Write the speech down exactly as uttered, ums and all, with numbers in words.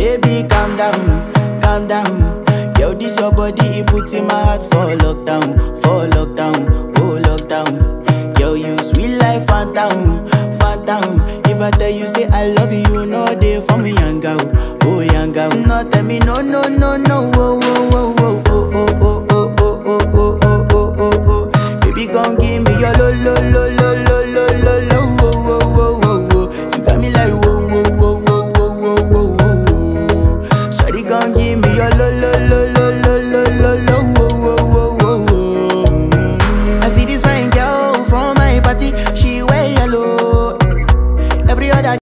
baby, calm down, calm down. Yo, this your body, it puts in my heart for lockdown, for lockdown, oh lockdown. Yo, you sweet life, phantom, phantom. If I tell you say I love you, you know they for me, young girl, oh young girl. No, tell me no, no, no, no, oh, oh, oh, oh, oh, oh, oh, oh, oh, oh, oh, oh, oh, oh. Baby, come give me your lo, lo, lo, lo.